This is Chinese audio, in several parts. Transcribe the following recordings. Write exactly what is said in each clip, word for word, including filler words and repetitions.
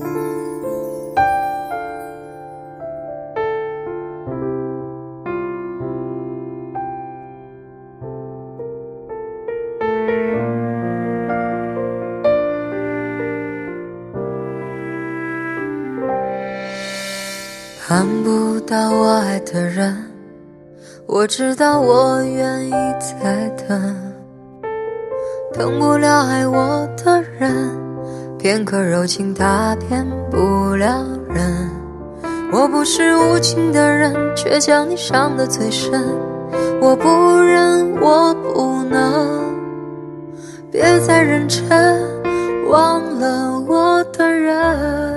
看不到我爱的人，我知道我愿意再等，等不了爱我的人，片刻柔情他骗不了人。我不是无情的人，却将你伤得最深，我不忍我不能，别再认真忘了我的人。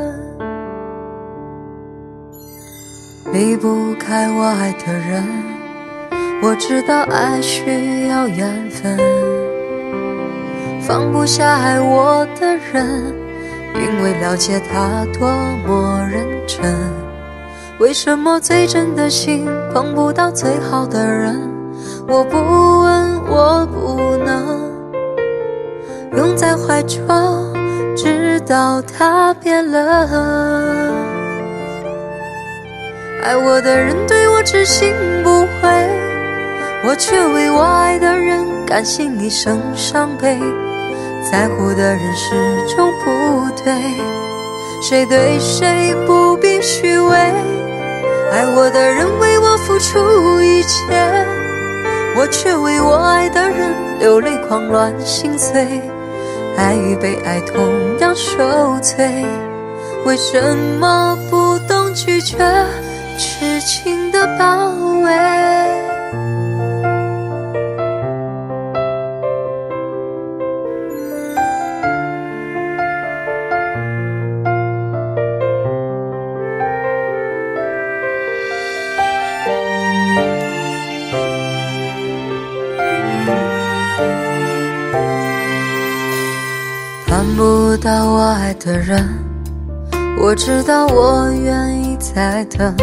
离不开我爱的人，我知道爱需要缘分，放不下爱我的人，因为了解他多么认真。为什么最真的心碰不到最好的人？我不问我不能，拥在怀中直到他变冷。爱我的人对我痴心不悔，我却为我爱的人甘心一生伤悲。在乎的人始终不对，谁对谁不必虚伪。爱我的人为我付出一切，我却为我爱的人流泪狂乱心碎。爱与被爱同样受罪，为什么不懂拒绝痴情的包围？看不到我爱的人，我知道我愿意再等，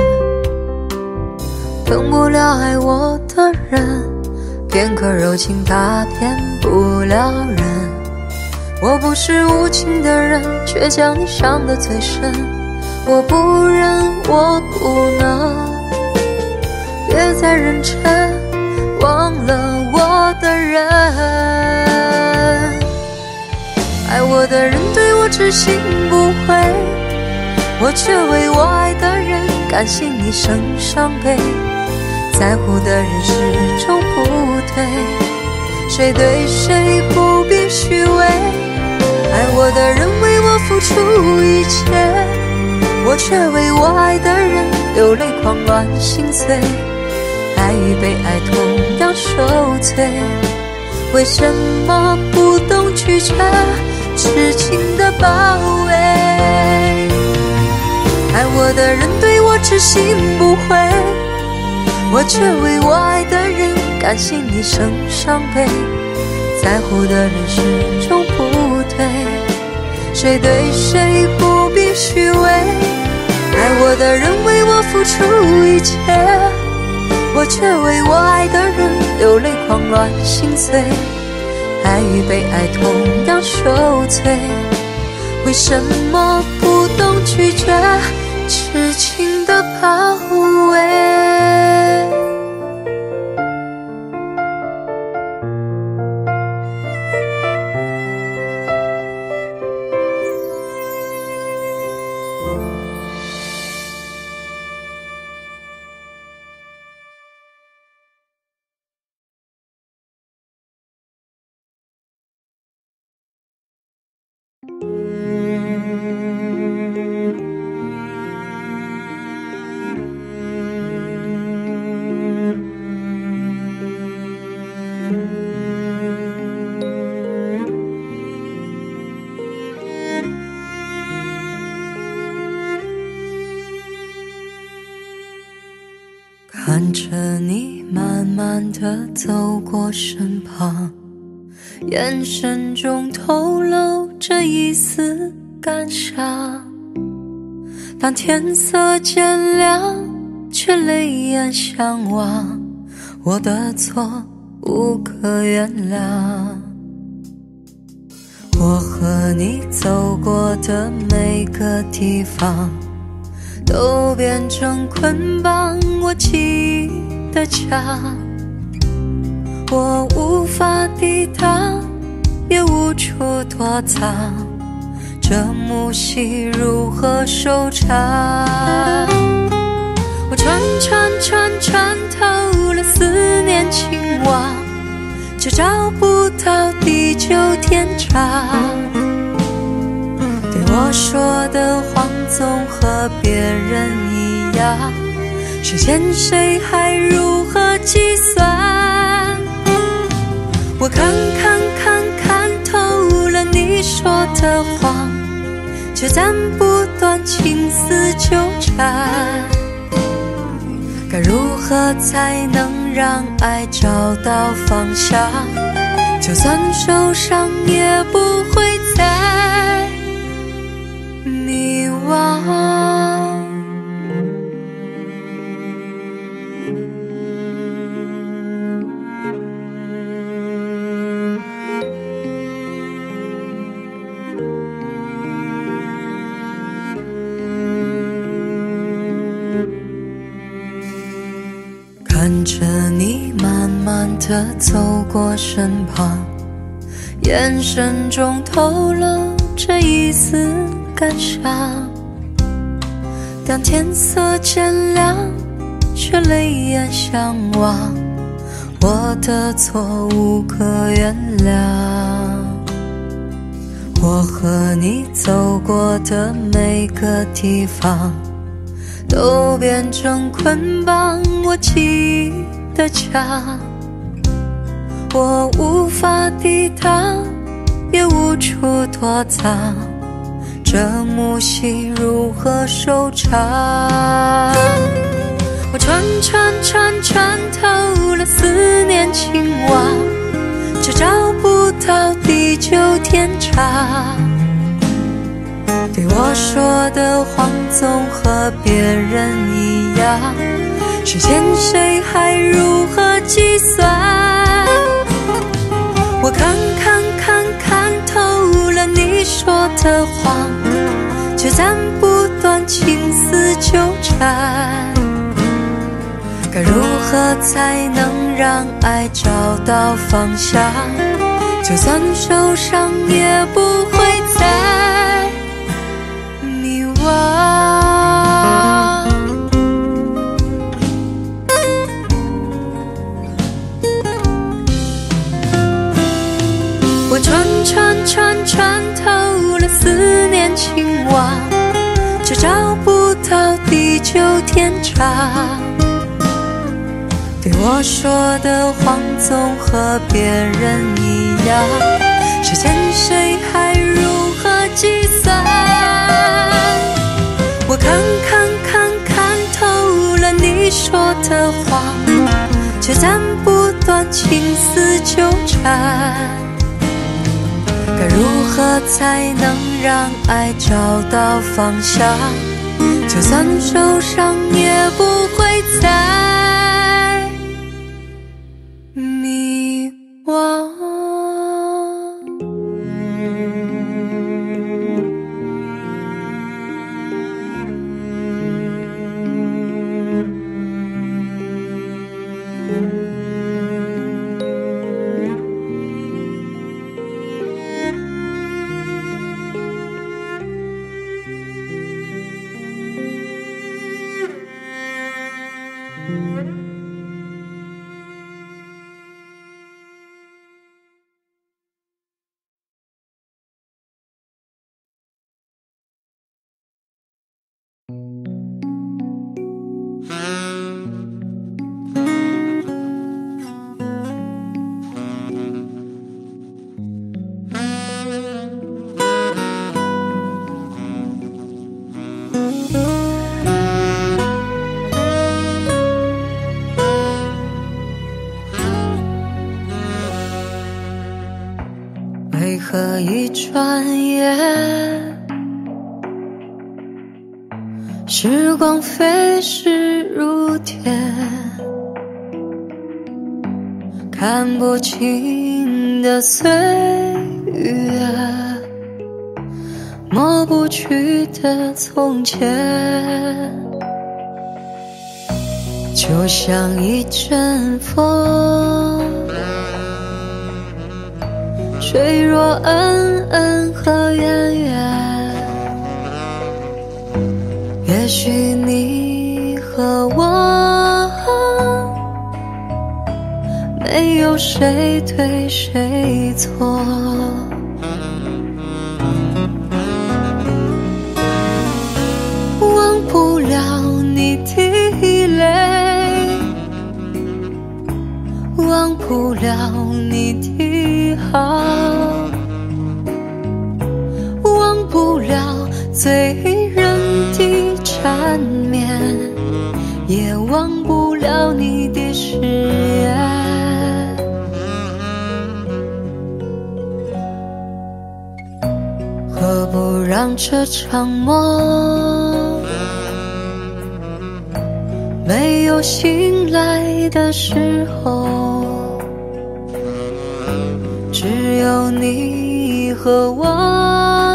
等不了爱我的人，片刻柔情他骗不了人。我不是无情的人，却将你伤得最深，我不忍我不能，别再认真忘了我的人。爱我的人对我痴心不悔，我却为我爱的人甘心一生伤悲。在乎的人始终不对，谁对谁不必虚伪。爱我的人为我付出一切，我却为我爱的人流泪狂乱心碎。爱与被爱同样受罪，为什么不懂拒绝痴情的包围？爱我的人对我痴心不悔，我却为我爱的人甘心一生伤悲。在乎的人始终不对，谁对谁不必虚伪。爱我的人为我付出一切，我却为我爱的人流泪狂乱心碎。爱与被爱同样受罪，为什么不懂拒绝痴情的包围？看着你慢慢地走过身旁，眼神中透露着一丝感伤。当天色渐亮，却泪眼相望，我的错无可原谅。 我和你走过的每个地方，都变成捆绑我记忆的墙。我无法抵挡，也无处躲藏，这幕戏如何收场？我穿穿穿穿透了思念情网，却找不到地久天长。对我说的话总和别人一样，谁欠谁还如何计算？我看看看看透了你说的谎，却斩不断情丝纠缠。该如何才能让爱找到方向？就算受伤也不会再迷惘。看着你慢慢地走过身旁，眼神中透露着一丝感伤。当天色渐亮，却泪眼相望，我的错无可原谅。我和你走过的每个地方，都变成捆绑我记忆的墙。我无法抵挡，也无处躲藏，这幕戏如何收场？我穿穿穿穿透了思念情网，却找不到地久天长。对我说的谎总和别人一样，谁欠谁还如何计算？我看看看看透了你说的谎，却斩不断情丝纠缠。该如何才能让爱找到方向？就算受伤也不会再迷惘。我穿穿穿穿透了思念情网，却找不到地久天长。对我说的谎总和别人一样，谁欠谁还如何计算？我看看看看透了你说的谎，却斩不断情丝纠缠。该如何才能让爱找到方向？就算受伤也不会再迷惘。为何一转眼，时光飞逝如电，看不清的岁月， 抹不去的从前，就像一阵风，吹落恩恩和远远。也许你和我，没有谁对谁错。忘不了你的泪，忘不了你的好，忘不了醉人的缠绵，也忘不了你的誓言。何不让这场梦没有醒来的时候，只有你和我，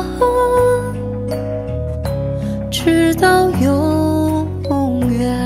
直到永远。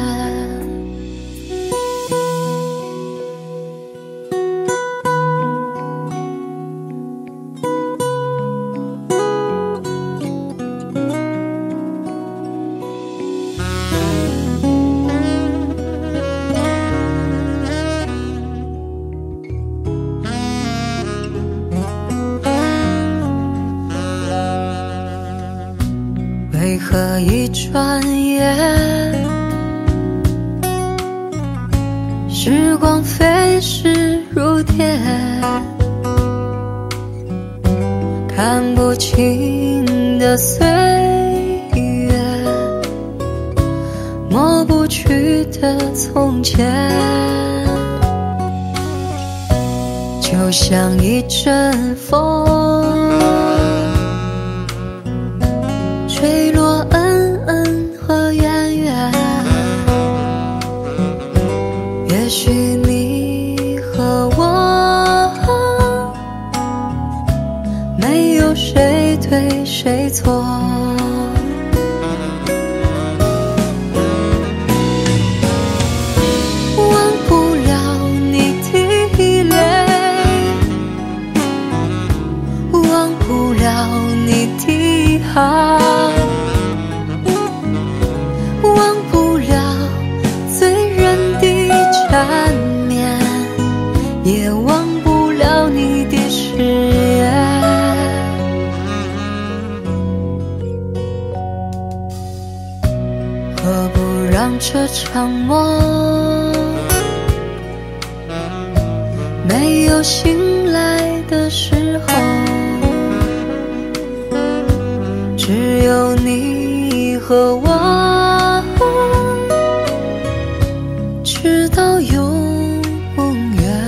为何一转眼，时光飞逝如电，看不清的岁月，抹不去的从前，就像一阵风，吹落恩恩和远远。也许你和我，没有谁对谁错。忘不了你的泪，忘不了你的好，忘不了醉人的缠绵，也忘不了你的誓言。何不让这场梦没有醒来的时候，只有你和我，直到永远。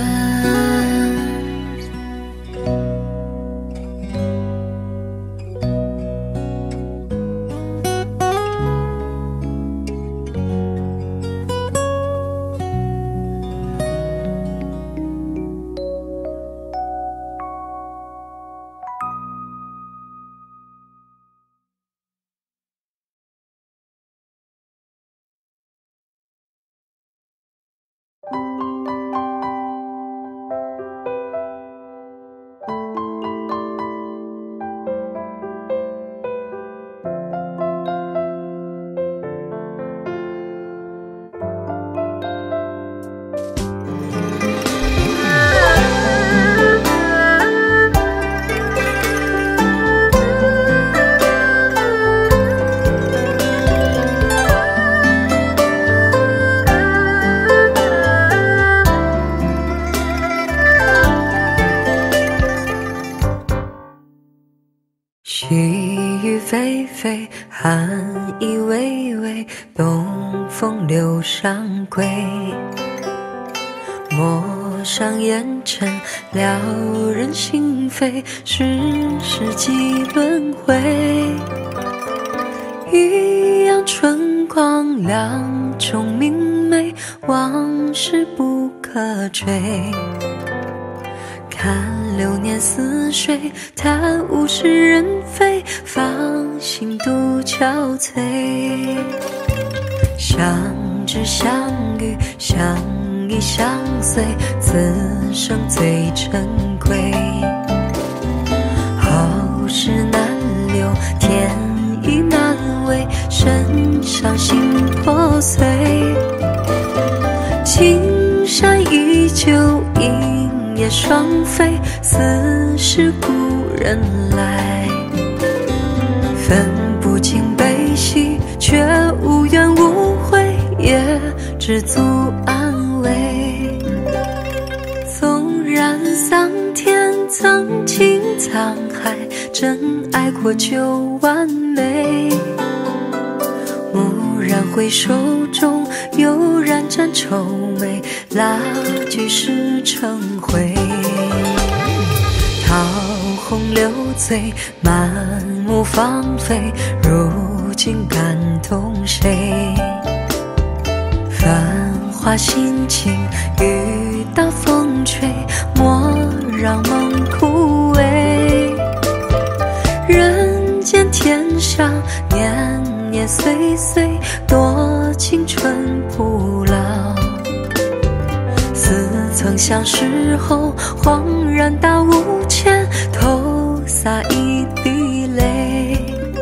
细雨霏霏，寒意微微，东风流上归。陌上烟尘，撩人心扉，世事几轮回。一阳春光，两重明媚，往事不可追。看流年似水，叹物是人非，芳心独憔悴。相知相遇，相依相随，此生最珍贵。后事难留，天意难违，身伤心破碎。青山依旧，一夜双飞，似是故人来。分不清悲喜，却无怨无悔，也知足安慰。纵然桑田曾经沧海，真爱过就完美。蓦然回首中，悠然沾愁眉，蜡炬湿成灰。桃红流醉，满目芳菲，如今感动谁？繁花心情，雨打风吹，莫让梦枯萎。人间天上，年年岁岁，多青春不老。似曾相识后，恍然大悟前，头洒一滴泪。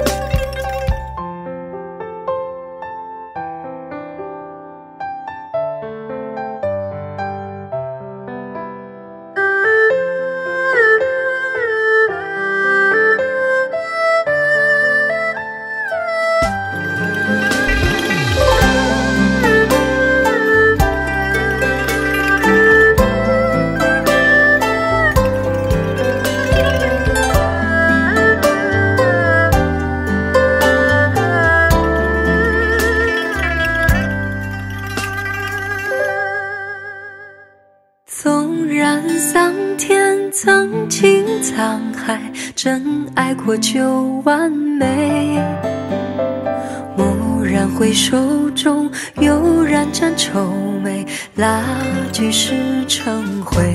纵然桑田曾经沧海，真爱过就完美。蓦然回首中，悠然沾愁眉，蜡炬湿成灰。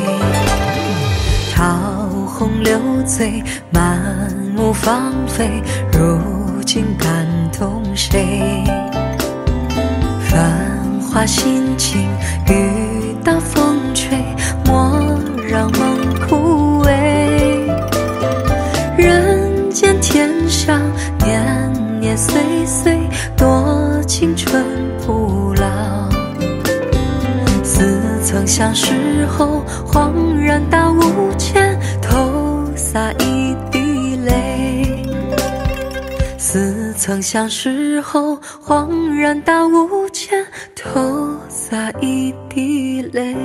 桃红流醉，满目芳菲，如今感动谁？繁花心情，雨打风吹，莫让梦枯萎。人间天上，年年岁岁，多青春不老。似曾相识后，恍然大悟前，头洒一滴泪。似曾相识后，恍然大悟前，头洒一滴泪。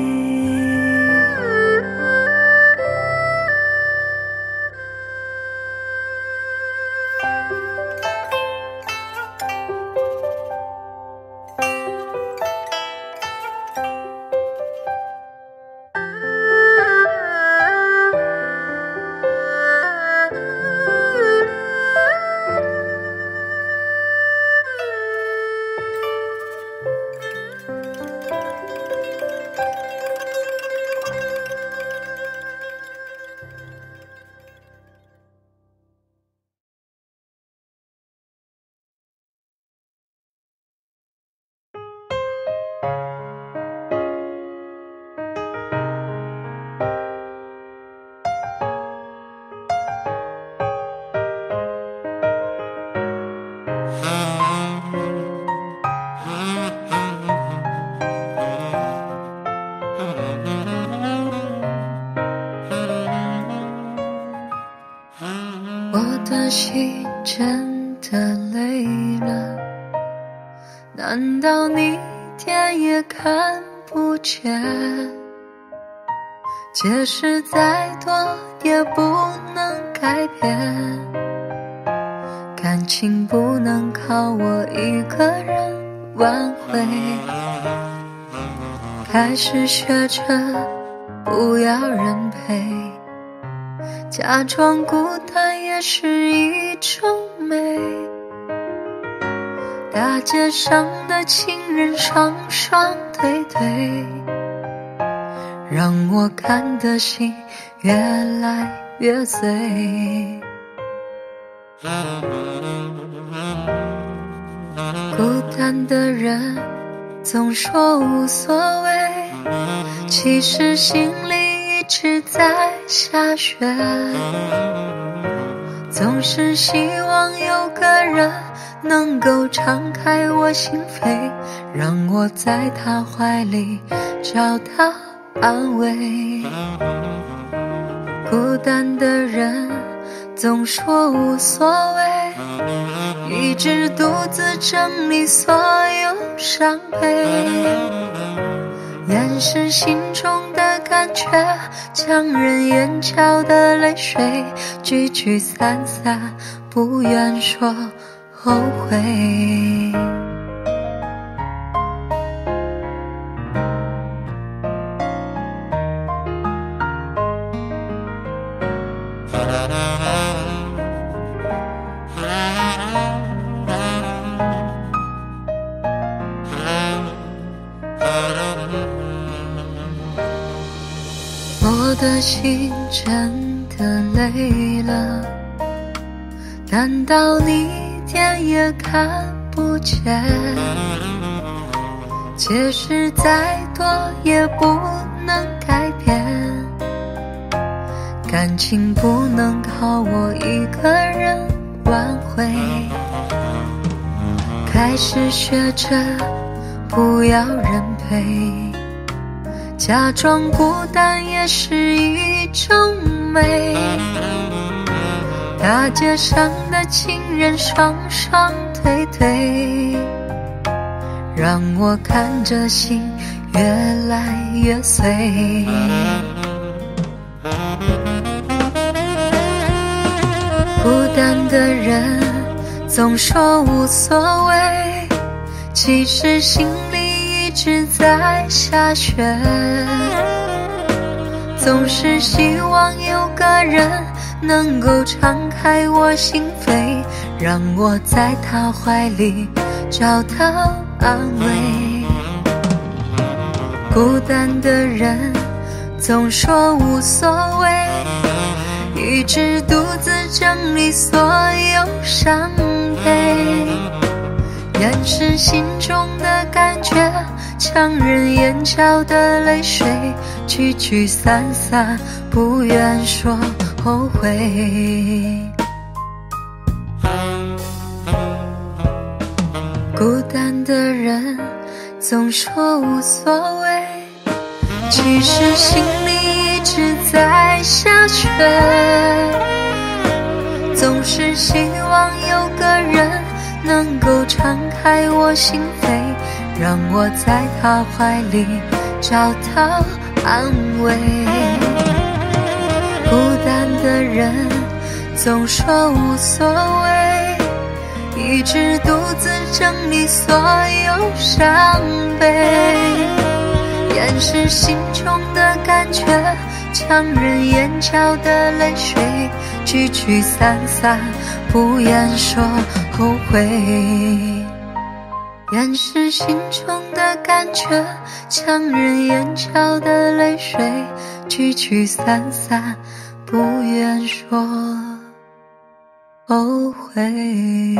我的心真的累了，难道你一点也看不见？解释再多也不能改变，感情不能靠我一个人挽回。开始学着不要人陪，假装孤单也是一种美。大街上的情人双双对对， 让我看的心越来越碎。孤单的人总说无所谓，其实心里一直在下雪。总是希望有个人能够敞开我心扉，让我在他怀里找到安慰。孤单的人总说无所谓，一直独自整理所有伤悲，掩饰心中的感觉，强忍眼角的泪水，聚聚散散，不愿说后悔。我的心真的累了，难道你一点也看不见？解释再多也不能改变，感情不能靠我一个人挽回。开始学着不要人陪，假装孤单也是一种美。大街上的情人双双对对，让我看着心越来越碎。孤单的人总说无所谓，其实心里一直在下雪。总是希望有个人能够敞开我心扉，让我在他怀里找到安慰。孤单的人总说无所谓，一直独自整理所有伤悲，掩饰心中的感觉，强忍眼角的泪水，聚聚散散，不愿说后悔。孤单的人总说无所谓，其实心里一直在下雪。总是希望有个人能够敞开我心扉，让我在他怀里找到安慰。孤单的人总说无所谓，一直独自整理所有伤悲，掩饰心中的感觉，强忍眼角的泪水，聚聚散散，不愿说后悔。掩饰心中的感觉，强忍眼角的泪水，聚聚散散，不愿说后悔。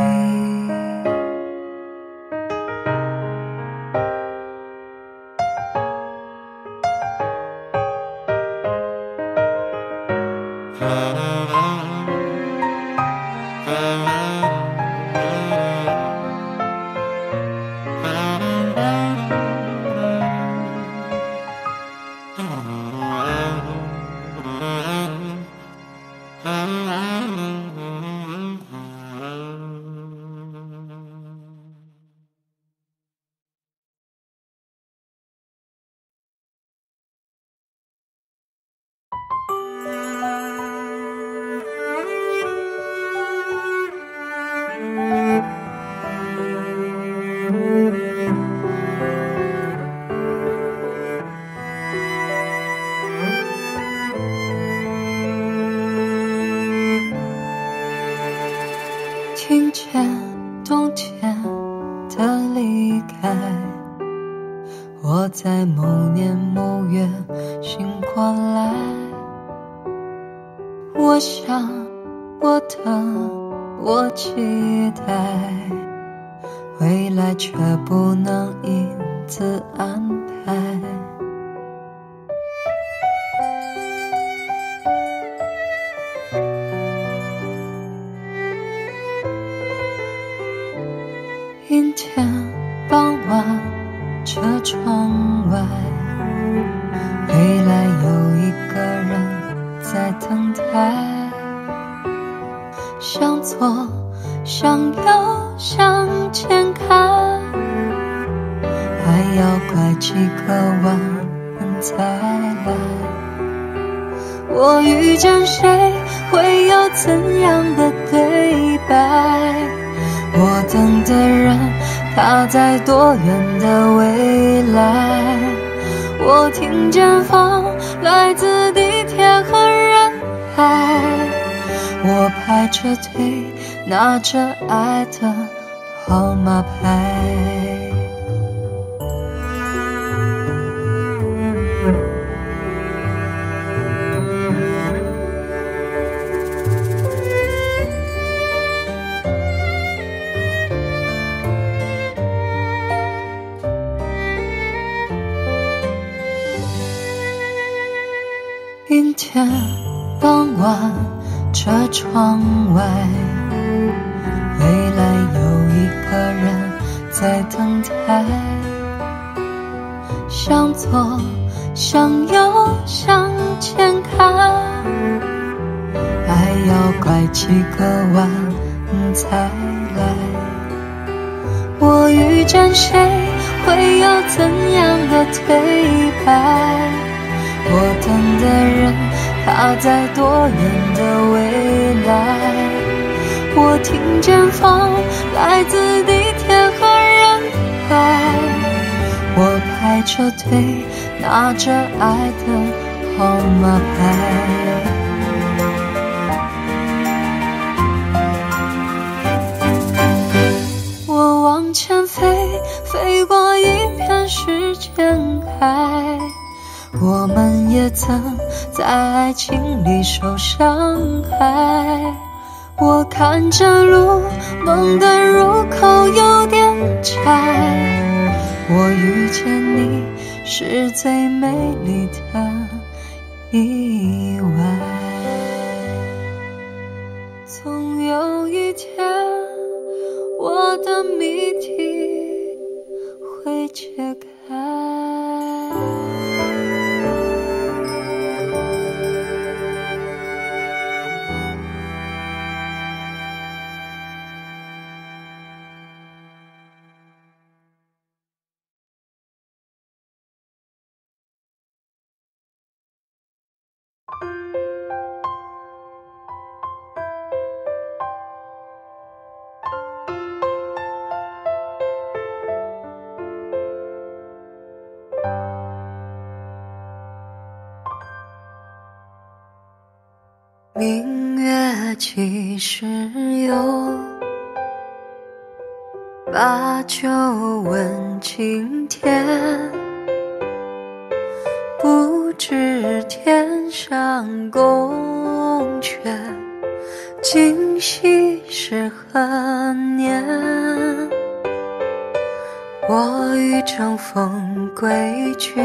听见冬天的离开， 我在某年某月醒过来，我想，我等，我期待，未来却不能因此安排。阴天傍晚，车窗外，未来有一个人在等待，向左向右向前看，还要拐几个弯才来。我遇见谁，会有怎样的对白？我等的人，他在多远的未来？我听见风来自地铁和人海，我排着队拿着爱的号码牌。阴天傍晚，车窗外，未来有一个人在等待，向左向右向前看，还要拐几个弯才来。我遇见谁，会有怎样的对白？我等的人，他在多远的未来？我听见风来自地铁和人海，我排着队拿着爱的号码牌。我往前飞，飞过一片时间海，我们也曾在爱情里受伤害。我看着路，梦的入口有点窄，我遇见你是最美丽的意外。总有一天，我的谜题会解开。明月几时有，把酒问青天。不知天上宫阙，今夕是何年？我欲乘风归去，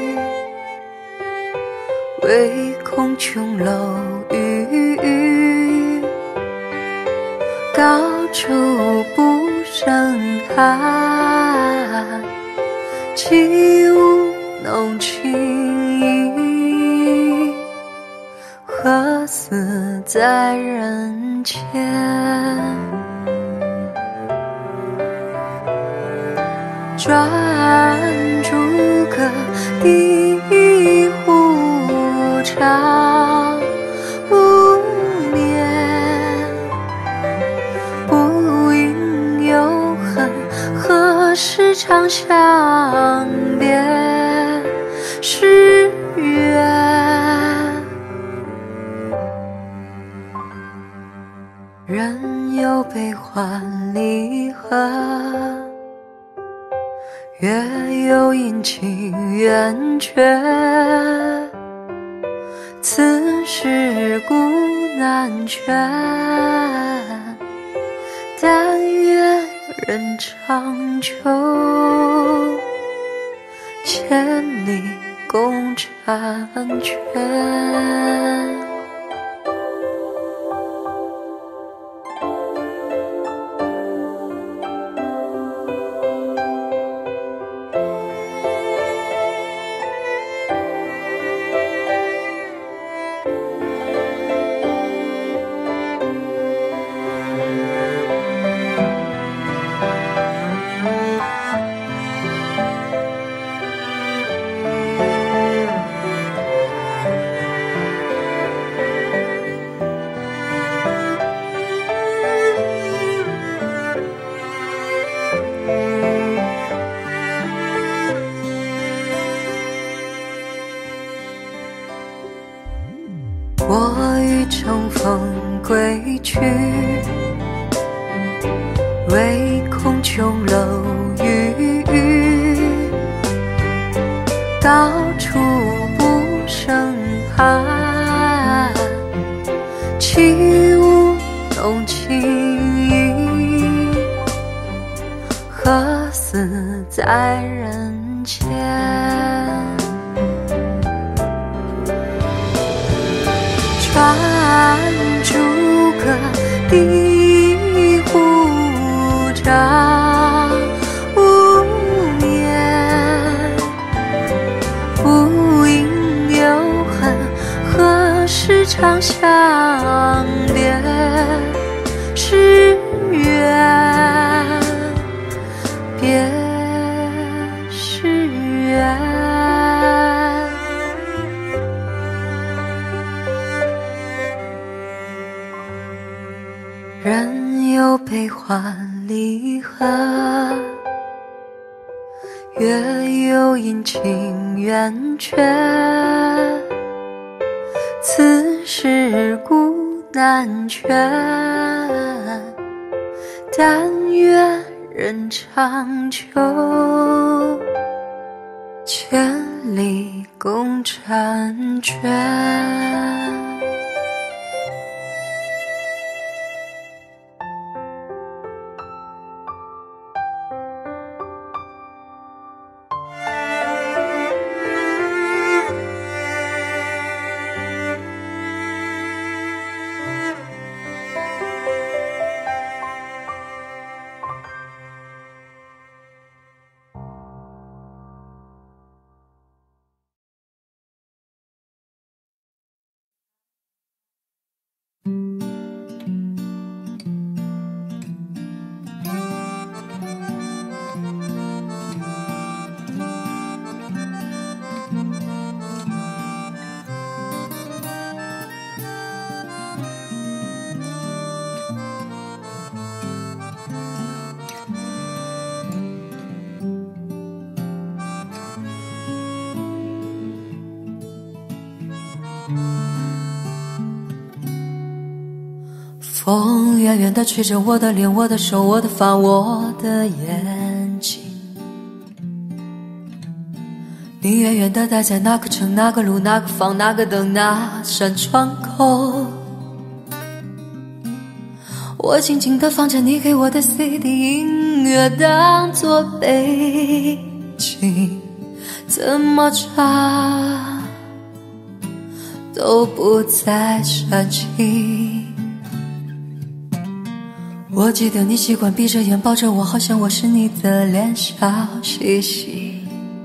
唯恐琼楼玉宇，高处不胜寒，起舞弄清影，何似在人间？转朱阁，低湖长无眠，不应有恨，何时长相别？是缘，人有悲欢离合， 月有阴晴圆缺，此事古难全。但愿人长久，千里共婵娟。我欲乘风归去，唯恐琼楼玉宇，高处不胜寒，起舞弄清影，何似在人间。传诸葛第虎章，无言不应有恨，何时长相恋？是缘，别是缘。人有悲欢离合，月有阴晴圆缺，此事古难全。但愿人长久，千里共婵娟。风远远地吹着我的脸，我的手，我的发，我的眼睛。你远远地待在哪个城，哪个路，哪个房，哪个灯，哪扇窗口。我静静地放着你给我的 C D 音乐当作背景，怎么唱都不再煽情。我记得你习惯闭着眼抱着我，好像我是你的脸，笑嘻嘻。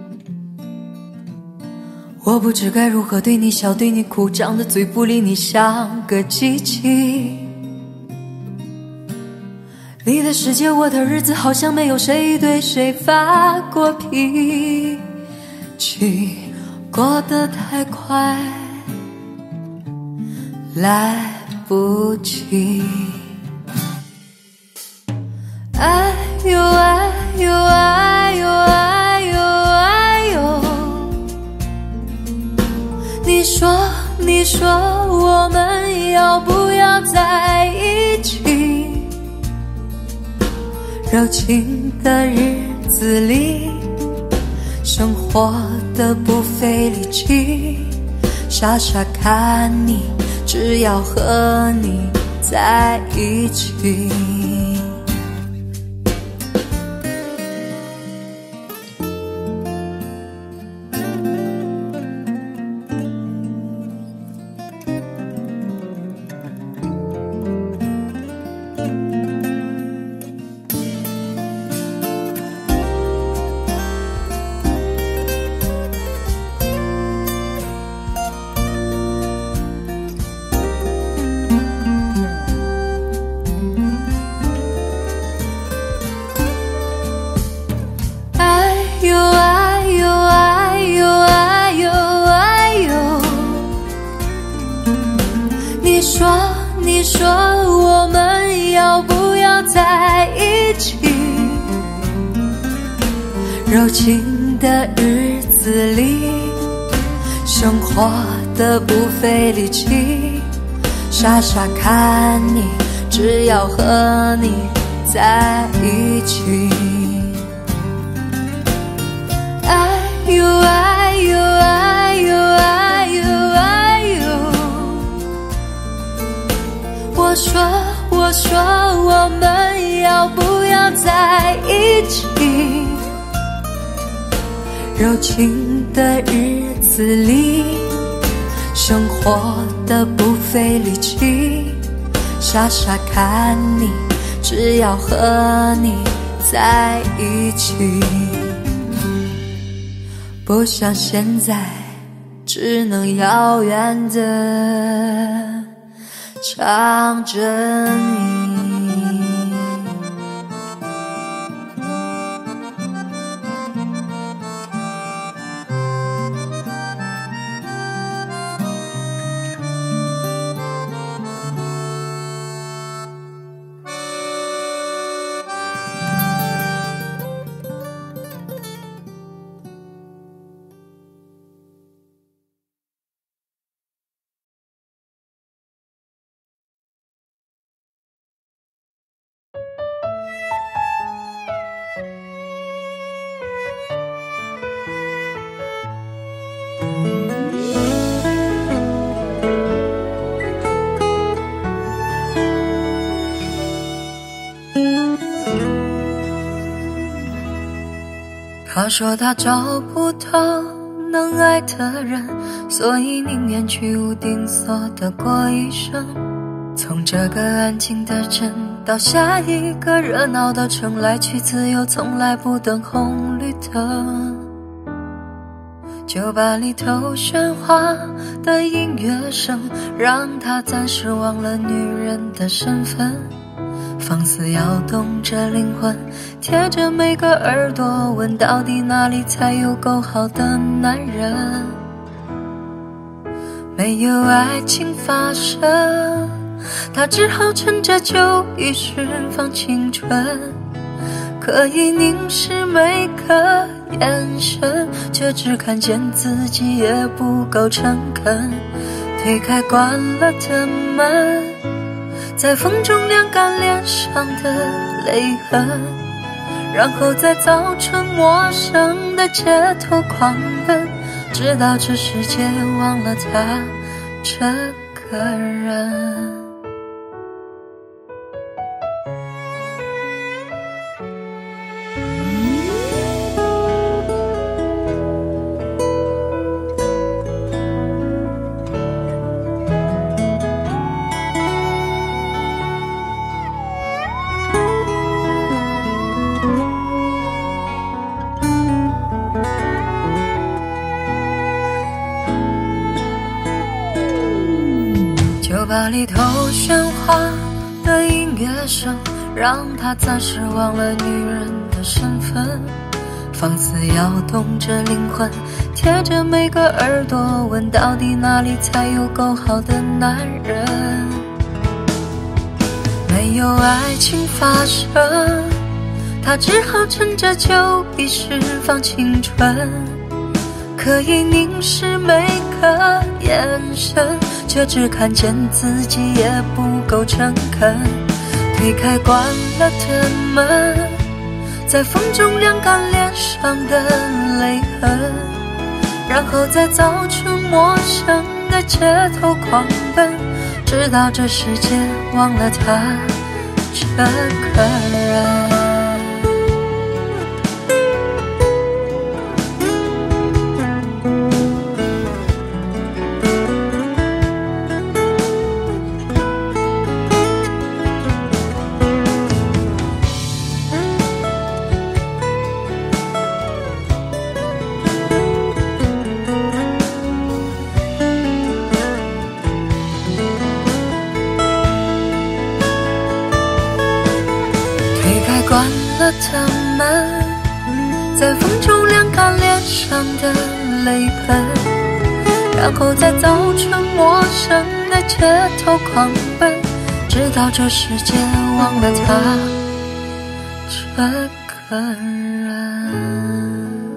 我不知该如何对你笑，对你哭，张的嘴不理你，像个机器。你的世界，我的日子，好像没有谁对谁发过脾气，过得太快，来不及。哎呦哎呦哎呦哎呦哎呦，你说你说我们要不要在一起？柔情的日子里， 生活的不费力气，傻傻看你，只要和你在一起。 你说我们要不要在一起？柔情的日子里，生活的不费力气，傻傻看你，只要和你在一起。爱呦爱呦爱呦爱呦爱呦，我说我说我们要不要在一起？柔情的日子里，生活的不费力气，傻傻看你，只要和你在一起。不像现在只能遥远的唱着你。他说他找不到能爱的人，所以宁愿去屋顶锁得过一生。从这个安静的镇到下一个热闹的城，来去自由，从来不等红绿灯。酒吧里头喧哗的音乐声，让他暂时忘了女人的身份。放肆摇动着灵魂，贴着每个耳朵，问到底哪里才有够好的男人？没有爱情发生，他只好趁着酒意释放青春，可以凝视每个眼神，却只看见自己也不够诚恳。推开关了的门，在风中晾干脸上的泪痕，然后在早晨陌生的街头狂奔，直到这世界忘了他这个人。酒吧里头喧哗的音乐声，让他暂时忘了女人的身份。放肆摇动着灵魂，贴着每个耳朵，问到底哪里才有够好的男人？没有爱情发生，他只好趁着酒意释放青春，可以凝视每个眼神，却只看见自己也不够诚恳。推开关了的门， 在风中晾干脸上的泪痕，然后在早晨陌生的街头狂奔，直到这世界忘了他这个人。关了的门，在风中晾干脸上的泪痕，然后在早晨陌生的街头狂奔，直到这世界忘了他这个人。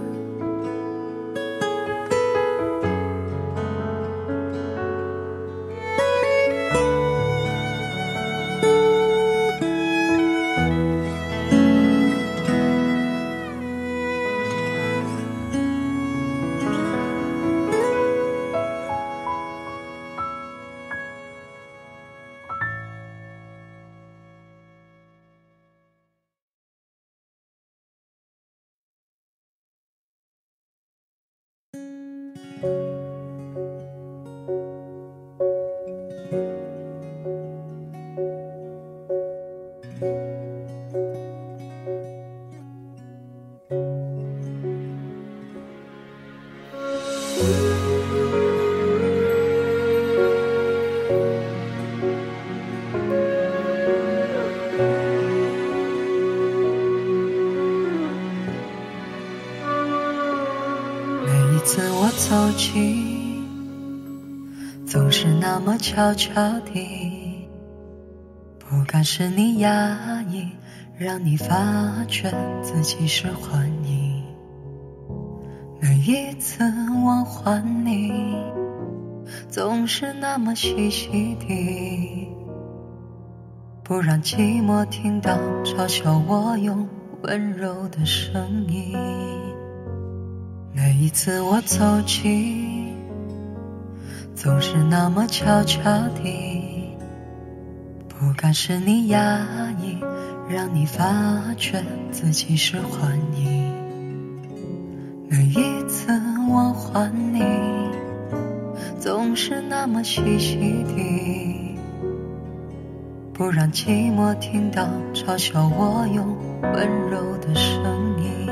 每一次我走近，总是那么悄悄地，不敢使你压抑，让你发觉自己是幻影。每一次我还你，总是那么细细地，不让寂寞听到嘲笑我用温柔的声音。每一次我走近，总是那么悄悄地，不敢使你压抑，让你发觉自己是幻影。每一次我还你，总是那么细细地，不让寂寞听到嘲笑我用温柔的声音。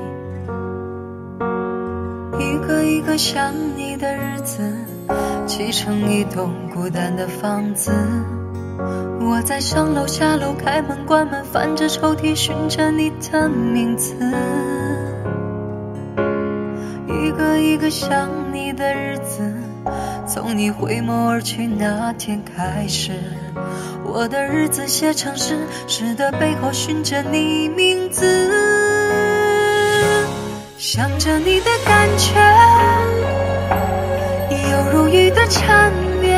一个一个想你的日子，砌成一栋孤单的房子，我在上楼下楼，开门关门，翻着抽屉寻着你的名字。一个一个想你的日子，从你回眸而去那天开始，我的日子写成诗，诗的背后寻着你名字。想着你的感觉，犹如雨的缠绵，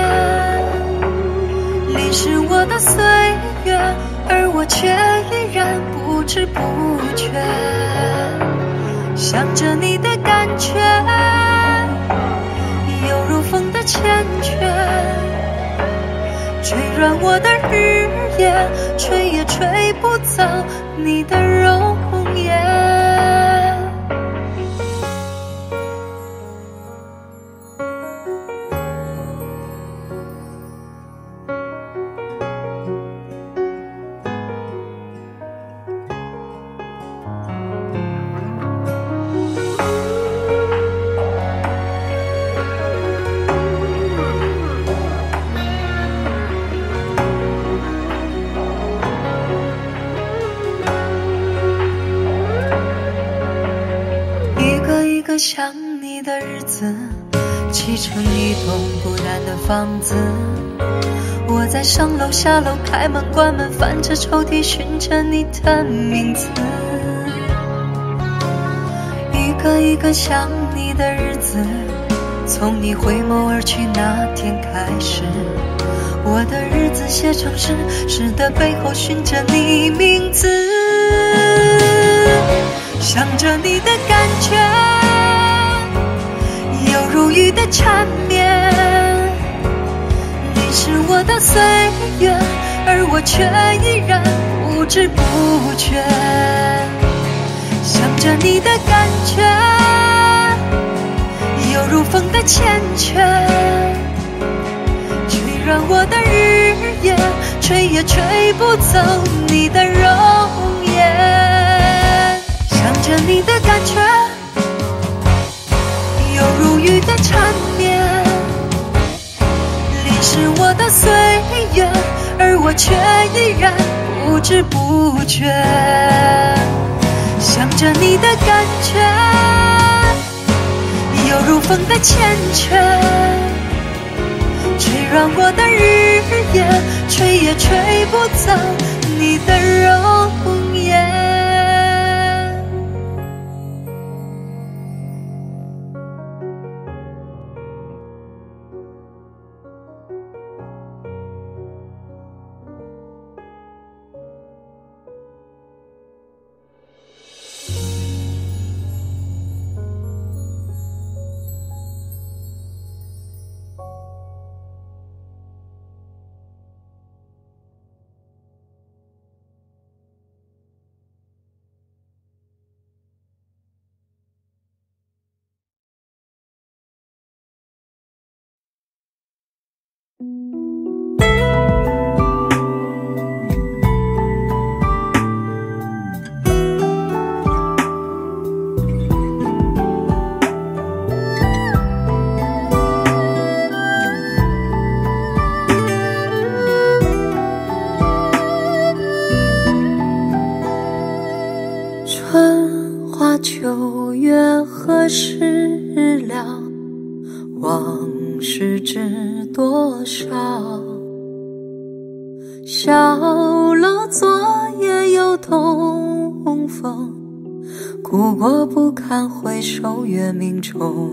淋湿我的岁月，而我却依然不知不觉。想着你的感觉，犹如风的缱绻，吹乱我的日夜，吹也吹不走你的容颜。想你的日子，砌成一栋孤单的房子，我在上楼下楼，开门关门，翻着抽屉寻着你的名字。一个一个想你的日子，从你回眸而去那天开始，我的日子写成诗，诗的背后寻着你名字。 想着你的感觉，犹如雨的缠绵。你是我的岁月，而我却依然不知不觉。想着你的感觉，犹如风的缱绻，吹乱我的日夜，吹也吹不走你的容颜。想着你的感觉，犹如雨的缠绵。淋湿我的岁月，而我却依然不知不觉。想着你的感觉，犹如风的缱绻，吹乱我的日夜，吹也吹不走你的容颜。 春花秋月何时了？往事知多少？小楼昨夜又东风，故国不堪回首月明中。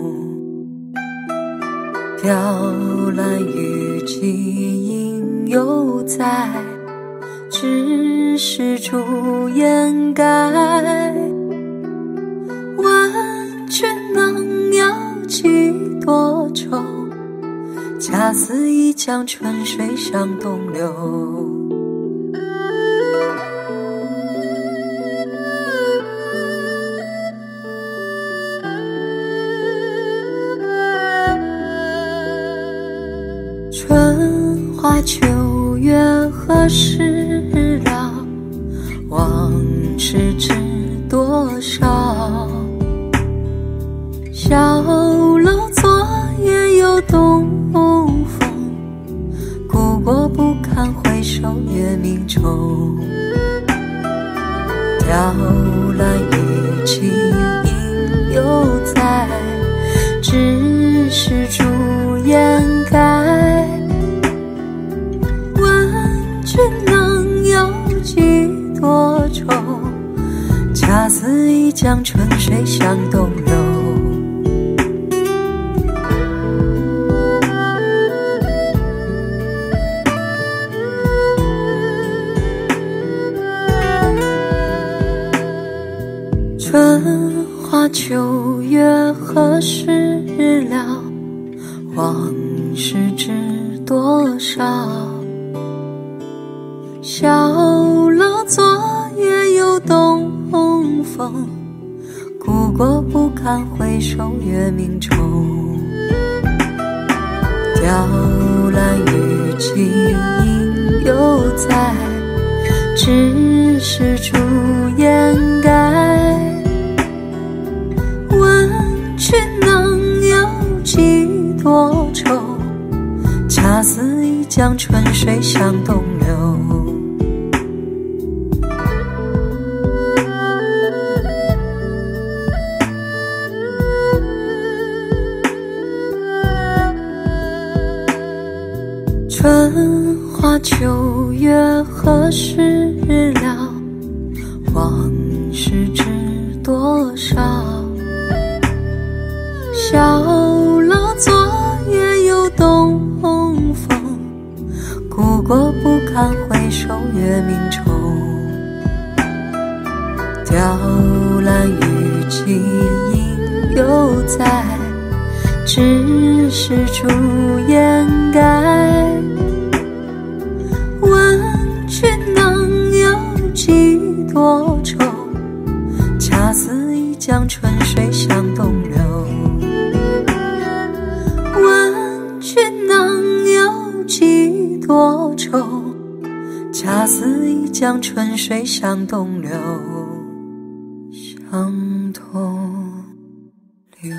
雕栏玉几应犹在，只是朱颜改。问君能有几多愁？恰似一江春水向东流。春花秋月何时了？往事知多少？小楼昨夜又东风，故国不堪回首月明中。雕栏玉几应犹在，只是朱颜改。问君能有几多愁？恰似一江春水向东流。春花秋月何时了？往事知多少？小楼昨夜又东风，故国不堪回首月明中。雕栏玉几应犹在，只是朱颜改。问君能有几多愁？恰似一江春水向东流。春花秋月何时了？往事知多少？小楼昨夜又东风，故国不堪回首月明中。 雕栏玉镜应犹在，只是朱颜改。问君能有几多愁，恰似一江春水向东流。问君能有几多愁，恰似一江春水向东流，向东流。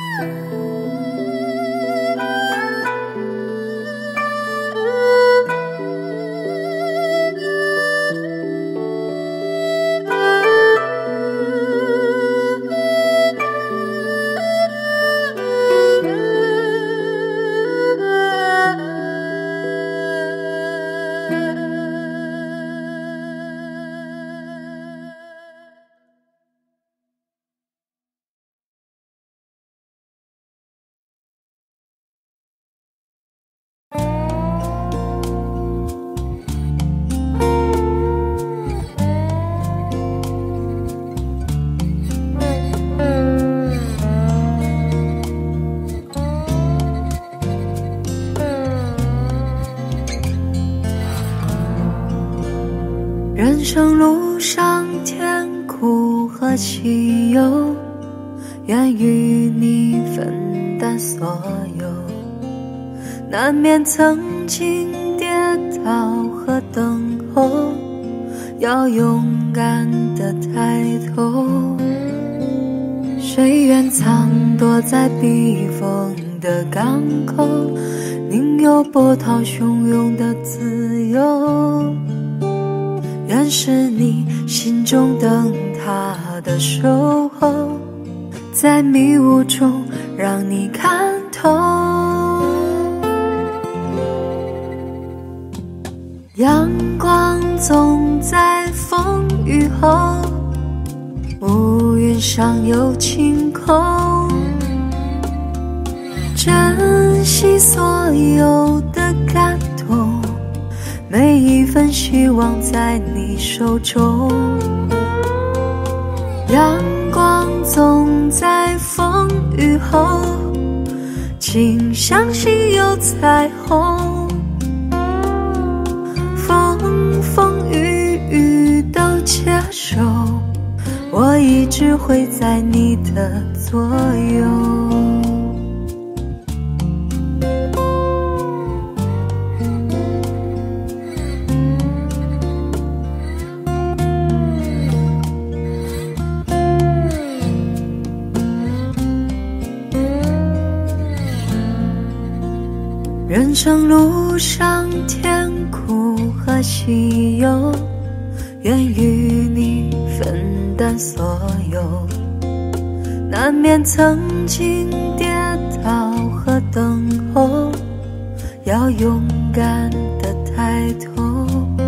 人生路上甜苦和喜忧，愿与你分担所有。难免曾经跌倒和等候，要勇敢地抬头。谁愿藏躲在避风的港口，宁有波涛汹涌的自由。愿是你心中灯塔的守候，在迷雾中让你看透。阳光总在风雨后，乌云上有晴空。珍惜所有的感动，每一份希望在你手中。阳光总在风雨后，请相信有彩虹。风风雨雨都接受，我一直会在你的左右。人生路上甜苦和喜忧，愿与你分担所有。难免曾经跌倒和等候，要勇敢地抬头。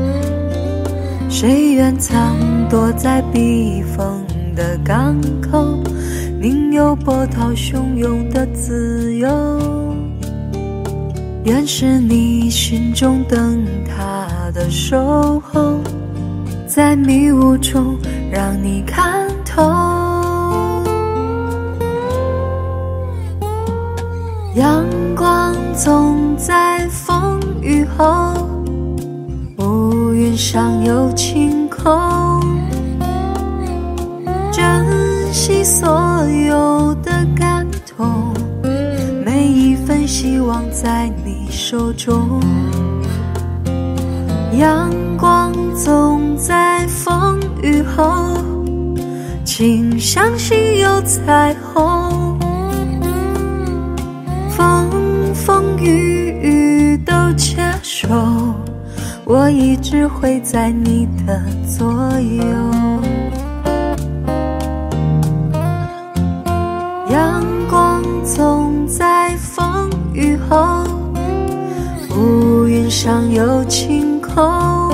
谁愿藏躲在避风的港口，宁有波涛汹涌的自由。愿是你心中灯塔的守候，在迷雾中让你看透。阳光总在风雨后，乌云上有晴空。珍惜所有的感动，每一份希望在你手中。阳光总在风雨后，请相信有彩虹。风风雨雨都接受，我一直会在你的左右。阳光总在风雨后，乌云上有晴空。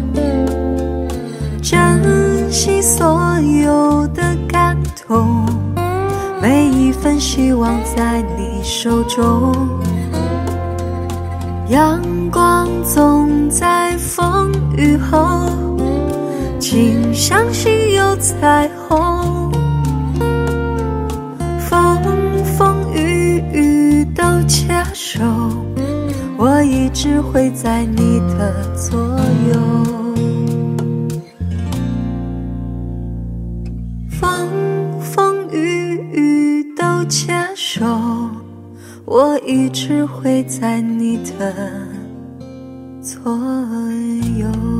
珍惜所有的感动，每一份希望在你手中。阳光总在风雨后， 请相信有彩虹，风风雨雨都接受，我一直会在你的左右。风风雨雨都接受，我一直会在你的左右。